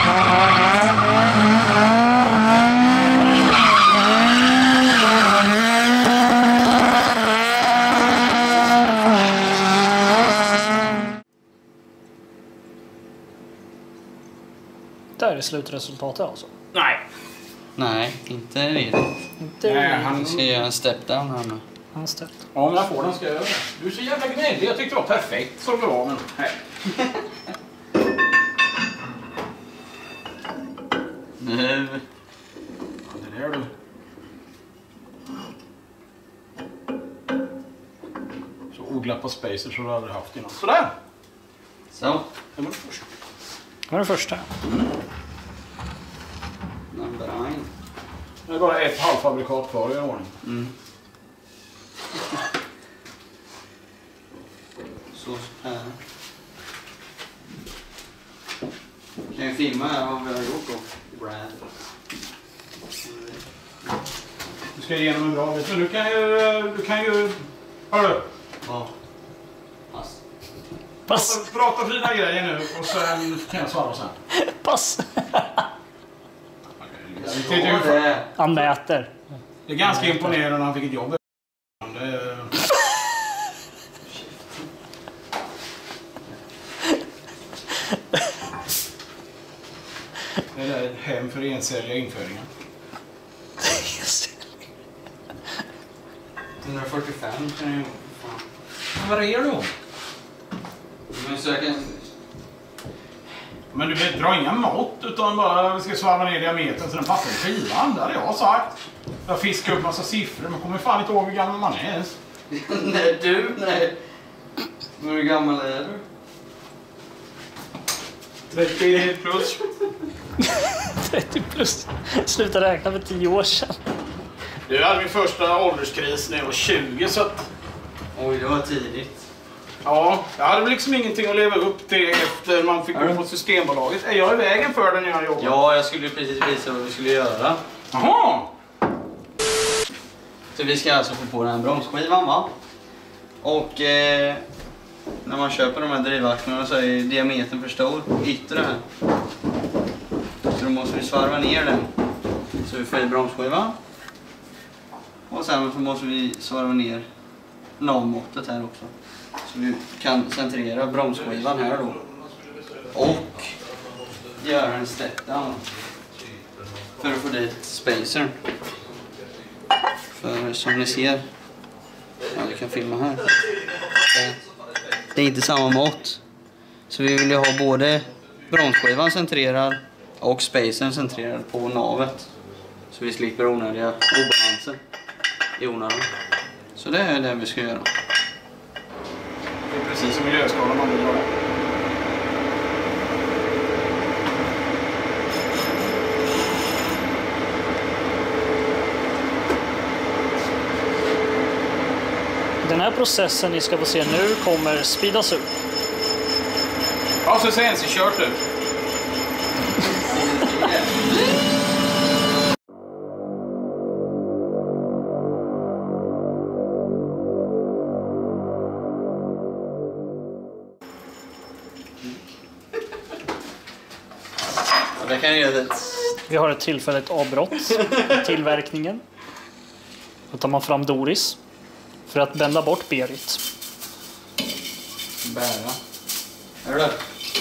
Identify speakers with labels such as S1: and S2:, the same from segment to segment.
S1: Där är slutresultatet alltså.
S2: Nej.
S3: Nej, inte riktigt.
S1: Inte
S2: han
S3: ska göra en step down här nu.
S1: han ställt.
S2: Ja, om jag får den ska jag göra det. Du är så jävla gnällig. Jag tyckte det var perfekt som det var, men nej.
S3: Nu.
S2: Ja, det där du. Så oglappad spacer så har du aldrig haft innan. Sådär!
S3: Så.
S2: Det var det först.
S1: Det var det första.
S3: Number 9.
S2: Det är bara ett halvfabrikat kvar i ordning.
S3: Så här. Kan jag filma här vad vi har gjort då? Brad.
S2: Du ska igenom en bra bit. Men du kan ju... Hör du?
S3: Ja. Pass.
S1: Pass!
S2: Prata fina grejer nu och sen kan jag svara sen.
S1: Pass!
S3: Det.
S1: Han mäter.
S2: Det är ganska imponerande när han fick ett jobb. Det är ett hem för encelliga införingar.
S3: 145 kan jag ju...
S2: Vad är det då?
S3: Men så jag kan...
S2: Men du vet, dra inga mått utan bara vi ska svarva ner diametern så den passar i skivan. Det har jag sagt. Jag fiskar upp massa siffror men kommer fan inte ihåg hur gammal man är ens.
S3: Nej, du, nej. Hur gammal är du?
S2: 30 plus.
S1: 30 plus. Sluta räkna för 10 år sedan.
S2: Du hade min första ålderskris när jag var 20 så att...
S3: Oj, det var tidigt.
S2: Ja, jag hade väl liksom ingenting att leva upp till efter man fick gå på Systembolaget. Är jag i vägen för den när jag jobbar?
S3: Ja, jag skulle precis visa vad vi skulle göra.
S2: Jaha!
S3: Så vi ska alltså få på den här bromsskivan, va? Och när man köper de här drivaxlarna så är diametern för stor, yttre här. Så då måste vi svarva ner den så vi får i bromsskivan. Och sen så måste vi svarva ner navmåttet här också. Så vi kan centrera bromsskivan här då. Och göra en step down för att få dit spacer. För som ni ser, ja, du kan filma här. Det är inte samma mått. Så vi vill ju ha både bromsskivan centrerad och spacern centrerad på navet. Så vi slipper onödiga obalanser i onödan. Så det är det vi ska göra.
S2: Det är precis som miljöskala man vill göra.
S1: Den här processen ni ska få se nu kommer speedas upp.
S2: Ja, så ser NC-kört ut.
S3: Det kan göra ett...
S1: Vi har ett tillfälligt avbrott i tillverkningen. Då tar man fram Doris för att bända bort Berit.
S3: Bära. Är du där?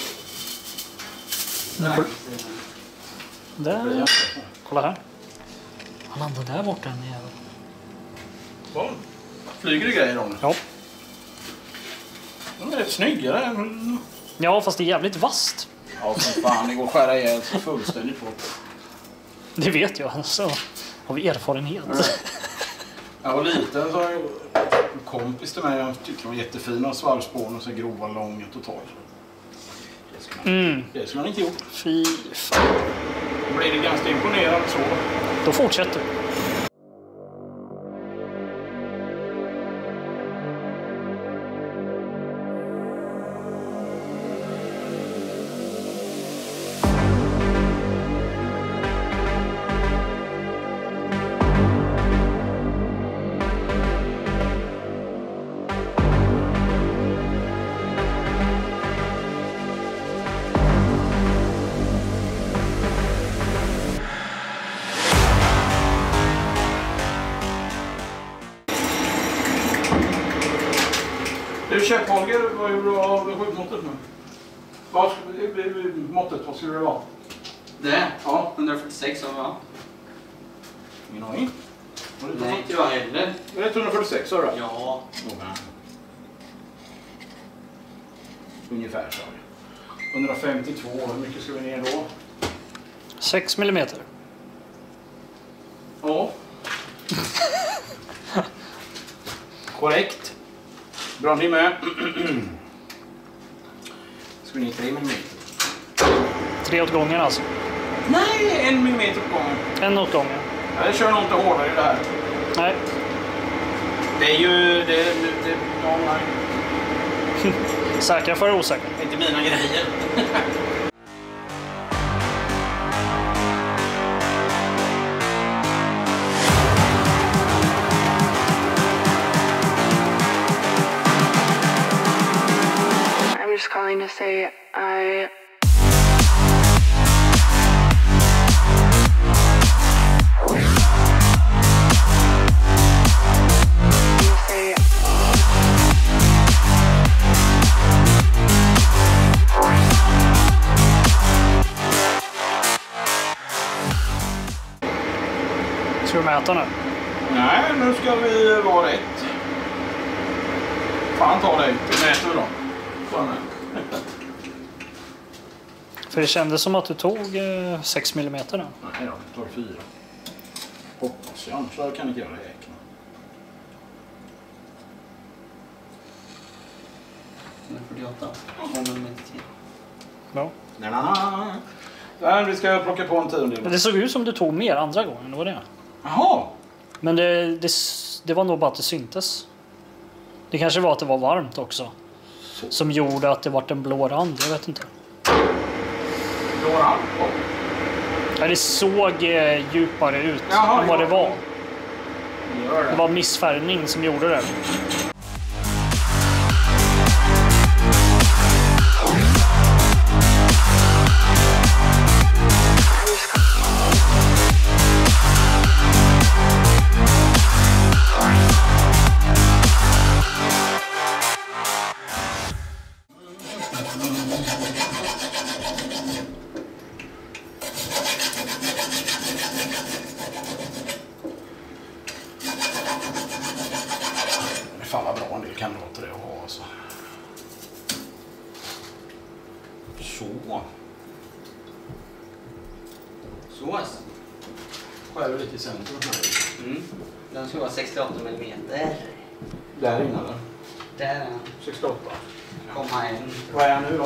S3: Nej.
S1: Där. Kolla här. Han landar där borta en jävel.
S2: Vad? Flyger det grejer om?
S1: Ja.
S2: De är rätt snygga.
S1: Ja, fast det är jävligt vasst.
S2: Ja, som fan. Det går att skära ihjäl så fullständigt på.
S1: Det vet jag. Så har vi erfarenhet.
S2: Jag var liten så en kompis till mig. Jag tyckte de var jättefina svarvspån och så grova, långa totalt. Det skulle han inte gjort.
S1: Fy fan.
S2: Då blir det ganska imponerande så.
S1: Då fortsätter vi.
S2: Vad gjorde du av skjutmåttet nu? Vad skulle det vara?
S3: Det?
S2: Ja.
S3: 146 va?
S2: Ingen aning.
S3: Nej, inte jag heller.
S2: Är det 146 sa du?
S3: Ja.
S2: Ungefär så. 152, hur mycket ska vi ner då?
S1: 6 millimeter.
S2: Ja. Korrekt. Bra, ni med. Ska vi ner 3 millimeter?
S1: 3 åt gången alltså.
S2: Nej, 1 millimeter på gången.
S1: 1 åt gången.
S2: Jag kör nog inte hårdare i det här.
S1: Nej.
S2: Det är ju... ja, nej.
S1: Säkra för osäkra.
S2: Det är inte mina grejer.
S4: I'm just calling to say I
S1: Ska du mäta nu?
S2: Nej, nu ska vi vara rätt. Fan ta dig. Vi mäter då. Fan.
S1: För det kändes som att du tog 6 millimeter nu.
S2: Nej då, vi tar 4. Hoppas jag, annars kan inte göra räkna.
S3: Det är 48. 5 millimeter till.
S1: Ja.
S2: Där, vi ska plocka på en tiondel.
S1: Men det såg ut som du tog mer andra gången, det var det.
S2: Jaha!
S1: Men det var nog bara att det syntes. Det kanske var att det var varmt också. Som gjorde att det var en blå rand, jag vet inte.
S2: Blå rand?
S1: Ja, det såg djupare ut
S2: Jaha,
S1: än vad det var.
S2: Gör
S1: Det
S2: det.
S1: var missfärgning som gjorde det.
S2: Fan vad bra en del kamrater det att ha alltså. Så.
S3: Så.
S2: Skär vi lite i centrum här.
S3: Mm. Den ska vara 68 millimeter.
S2: Där inne eller?
S3: Där är den.
S2: 68.
S3: Komma en.
S2: Vad är jag nu då?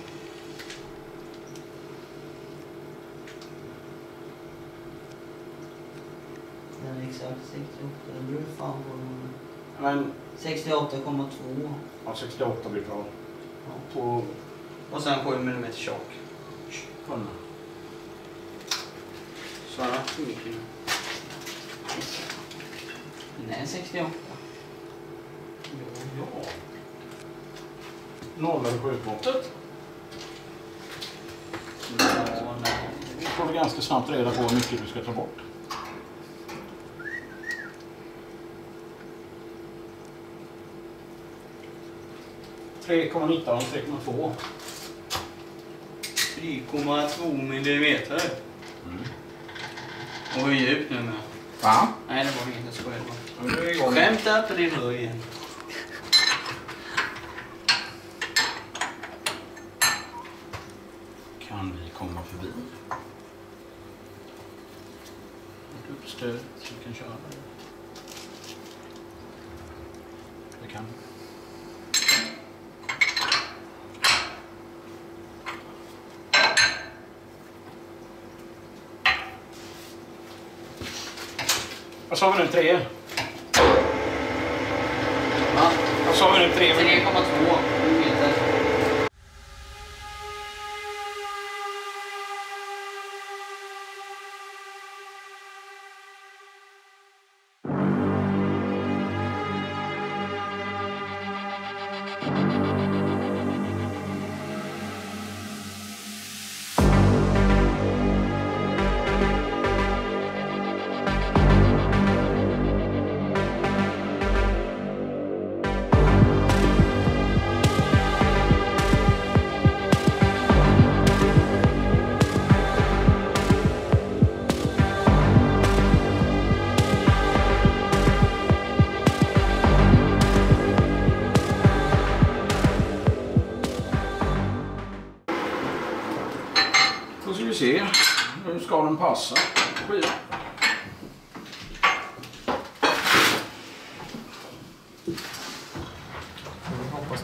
S3: Den är exakt 68. Det beror fan på.
S2: Men
S3: 68,2.
S2: ja, 68 blir bra.
S3: Ja.
S2: På
S3: Och sen 7 millimeter tjock.
S2: kunna.
S3: Svara för mycket nu. Nej, 68.
S2: Ja. Nollar du skjutmåttet?
S3: Ja, nej.
S2: Vi får ganska snabbt reda på hur mycket du ska ta bort. ...3,19 och 3,2.
S3: 3,2 millimeter. Och hur djupt nu med?
S2: Va?
S3: Nej, det var inget jag skojade bara.
S2: Nu är vi igång.
S3: Skämta på din höjd.
S2: Kan vi komma förbi? Ett uppstöd så vi kan köra. Det kan vi. Vad sa vi nu? 3?
S3: Va?
S2: Vad sa vi nu? 3?
S3: 3,2 millimeter.
S2: Då ska vi se. Nu ska den passa. Skiva.
S3: Jag hoppas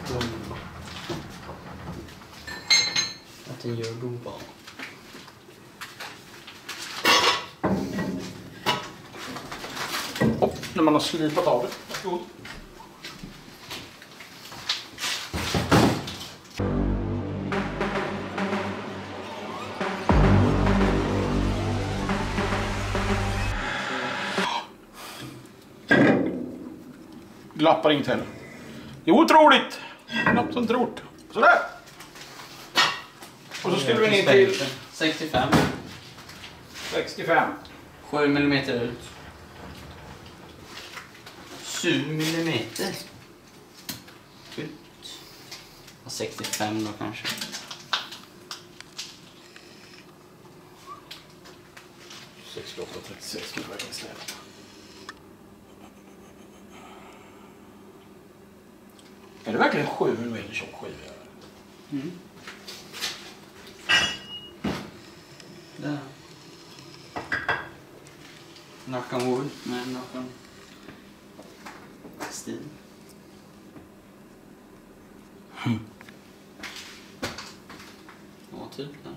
S3: att den gör god.
S2: När man har slipat av det. Varsågod. Glappar inte heller. Det är otroligt! Knappt som trott. Sådär! Och så skulle vi ner till
S3: 65.
S2: 65.
S3: 7 mm ut. 7 mm ut. 65 då kanske.
S2: Är det verkligen 7 mm tjock skiva?
S3: Mm. Där. Knock on wood med knock on stil. Ja, typ där.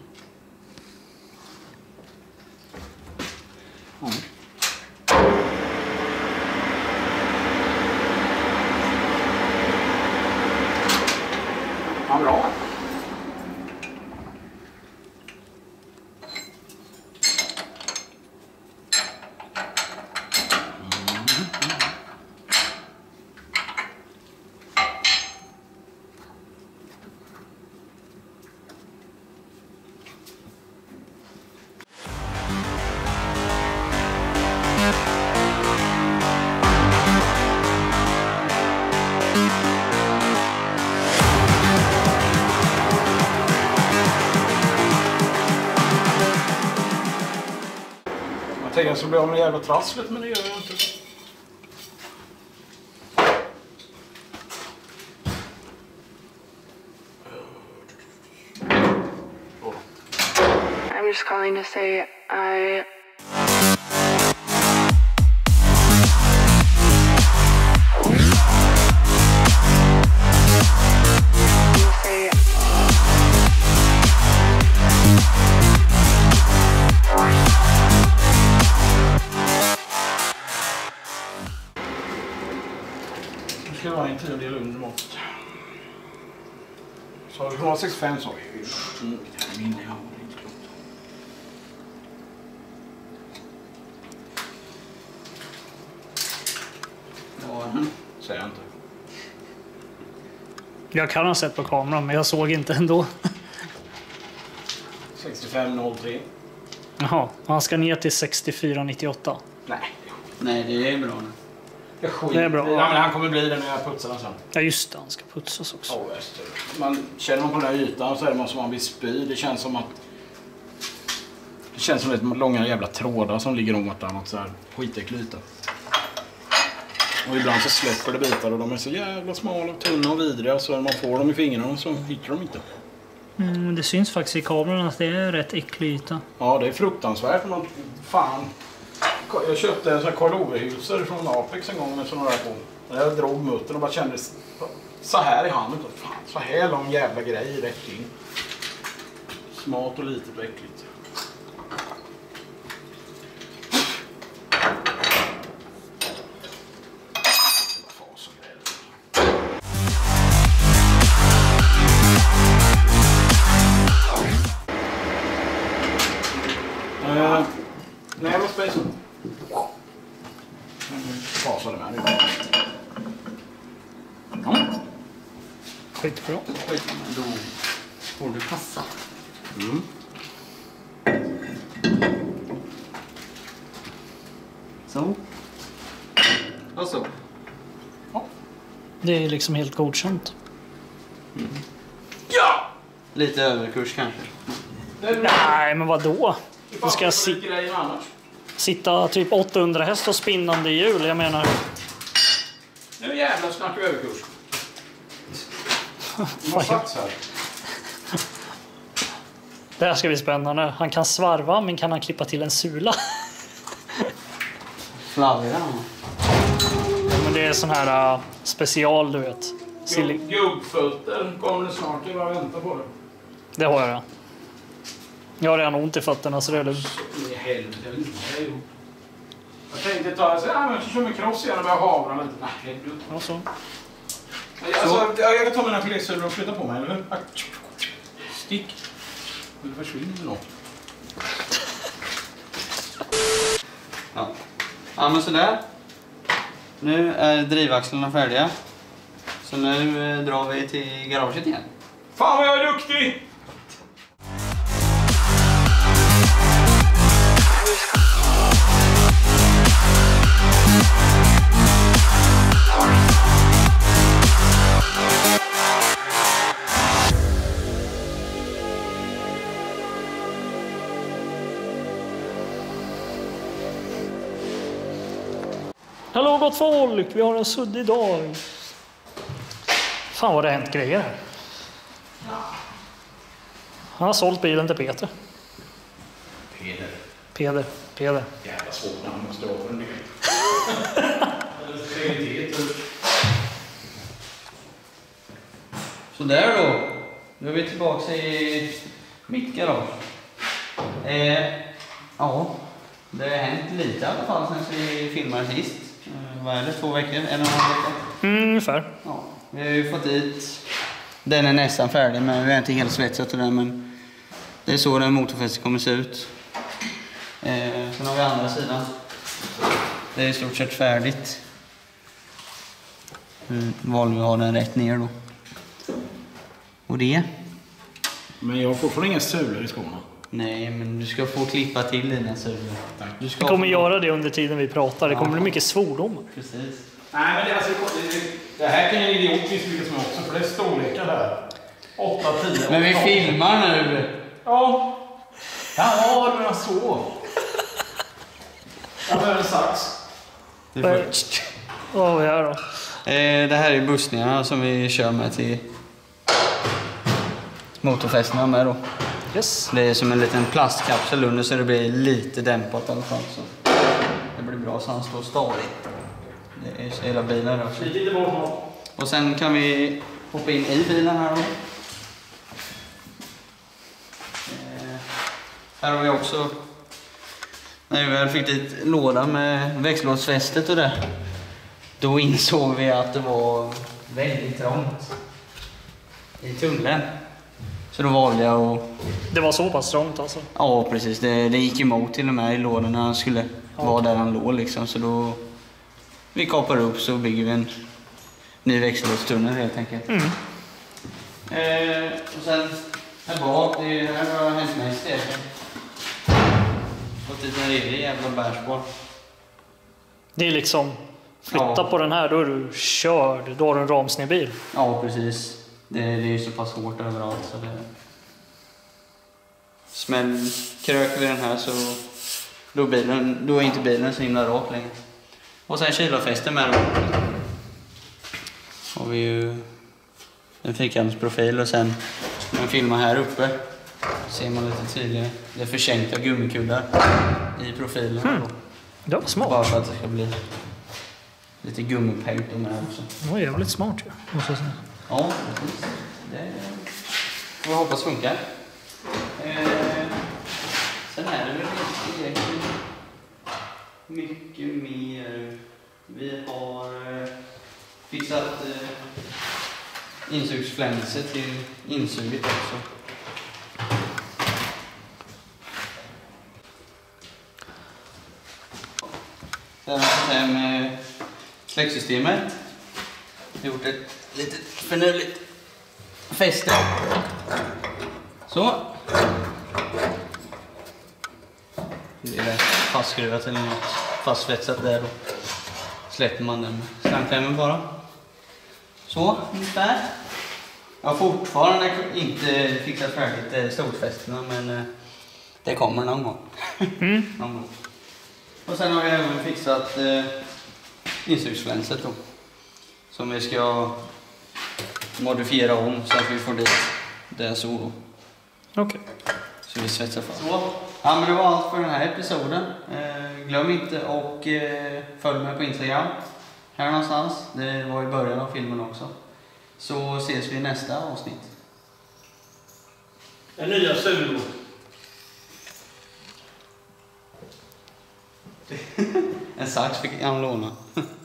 S2: Mm. Ja, bra. Jag tänkte så blir jag med jävla trasslet, men det gör jag inte.
S4: I'm just calling to say I...
S2: Nu ska det vara en 10-del under måttet. Så 165 sa vi. Minne jag har inte klokt.
S3: Ja,
S2: Säger jag inte.
S1: Jag kan ha sett på kameran, men jag såg inte ändå.
S2: 65,03.
S1: Jaha, han ska ner till 64,98.
S2: Nej.
S3: nej, det är bra nu.
S1: Det är bra.
S2: Ja, men han kommer bli det när jag putsar den sen.
S1: Ja just det, han ska putsas också.
S2: Ja, just det. Man känner man på den här ytan så är det som man vill spy. Det känns som att... Det känns som ett långa jävla trådar som ligger om vartannat så här. Skitäcklig yta. Och ibland så släpper det bitar och de är så jävla smala, tunna och vidriga. Så när man får dem i fingrarna så hittar de inte.
S1: Det syns faktiskt i kameran att det är rätt äcklig yta.
S2: Ja, det är fruktansvärt. Men fan. Jag köpte en sån här Karl Ove-huser från Apex en gång med sådana där på. Jag drog muttern och bara kände så här i handen. Fan, så här lång jävla grej rätt in. Smart och litet och äckligt. Nej, vad space. Fasar det med nu. Ja.
S1: Skitbra.
S3: Då får du passa.
S2: Mm.
S3: Så. Och så.
S2: Ja.
S1: Det är liksom helt godkänt.
S2: Ja!
S3: Lite överkurs kanske.
S1: Nej, men vad då? Då ska jag
S2: grejen annars.
S1: sitta typ 800 häst och spinnande hjul, jag menar.
S2: Nu jävlar snackar vi överkurs. De har satt så här.
S1: Det här ska bli spännande. Han kan svarva, men kan han klippa till en sula?
S3: Flavia.
S1: Men det är sån här special, du vet.
S2: Gubbfötter kommer det snart. Jag bara väntar på det.
S1: Det har jag redan. Jag har redan ont i fötterna så det är lugnt.
S2: I helvete, jag vill inte det ihop. Jag tänkte ta jag kör med cross igen och börja havra lite. Nej, du.
S1: Ja, så.
S2: Alltså, jag kan ta mina kollegor och flytta på mig, eller hur? Stick. Nu försvinner något.
S3: Ja. Ja, men sådär. Nu är drivaxlarna färdiga. Så nu drar vi till garaget igen.
S2: Fan vad jag är duktig!
S1: Hallå gott folk, vi har en suddig dag. Fan vad det har hänt grejer här. Han har sålt bilen till Peter. Peder.
S2: Jävla svårt när han måste ha för en del.
S3: Så där då. Nu är vi tillbaka i mitt garage. Ja, det har hänt lite i alla fall sen vi filmade sist. Vad är det? 2 veckor? 1,5 vecka?
S1: Ungefär.
S3: Ja, vi har ju fått dit. Den är nästan färdig, men vi har inte helt svetsat det där, men det är så den motorfästet kommer se ut. Sen har vi andra sidan. Det är i stort sett färdigt. Valde vi ha den rätt ner då. Och det?
S2: Men jag har fortfarande inga sulor i skorna.
S3: Nej, men du ska få klippa till dina sulor.
S1: Vi kommer göra det under tiden vi pratar. Det kommer bli mycket svordomar.
S3: Precis.
S2: Nej, men det här kan jag idiotiskt lyckas med också, för det är storlekar där. 8, 10.
S3: Men vi filmar nu.
S2: Ja. Ja, du menar så. Jag behöver en sax.
S1: Vad har vi här då?
S3: Det här är bussningarna som vi kör med till motorfästena med då.
S1: Yes.
S3: Det är som en liten plastkapsel under så det blir lite dämpat i alla fall. Så det blir bra så han står stadigt. Det är hela bilen då. Och sen kan vi hoppa in i bilen här då. Här har vi också, när vi väl fick dit låda med växellådsfästet och det, då insåg vi att det var väldigt trångt i tunneln. Så då valde jag att...
S1: Det var så pass trångt alltså?
S3: Ja, precis. Det gick emot till och med i lådan när han skulle vara där han låg liksom. Så då... Vi kapar upp så bygger vi en ny växellådstunnel helt enkelt.
S1: Mm.
S3: Och sen här bak, det här har hänt mig istället. Fått dit en riktig jävla bärspår.
S1: Det är liksom... Flytta på den här, då är du körd. Då har du en ramsnedbil.
S3: Ja, precis. Det är ju så pass hårt överallt så det... Kröker vi den här så då är inte bilen så himla rak längre. Och sen kylarfästen med då. Har vi ju en fyrkantsprofil och sen när man filmar här uppe ser man lite tydligare. Det är försänkta gummikuddar i profilen.
S1: Det var smart.
S3: Bara för att det ska bli lite gummipejp med här också.
S1: Det var jävligt smart ju, måste jag säga.
S3: Ja, precis. Det får vi hoppas funkar. Sen är det väl egentligen mycket mer. Vi har fixat insugsflänser till insuget också. Sen har vi med släcksystemet. Vi har gjort ett litet förnöjligt fäste. Så. Det är fastskruvat eller något fastsvetsat där då. Släpper man den med slangklämmen bara. Så, ungefär. Jag har fortfarande inte fixat färdigt storfästena, men det kommer någon gång. Någon gång. Och sen har vi även fixat insugsflänset då. Som vi ska modifiera om så att vi får dit det så då.
S1: Okej.
S3: Så vi svetsar fast. Så. Ja, men det var allt för den här episoden. Glöm inte och följ mig på Instagram. Här någonstans. Det var i början av filmen också. Så ses vi i nästa avsnitt.
S2: En nya sulor.
S3: En sax fick han låna.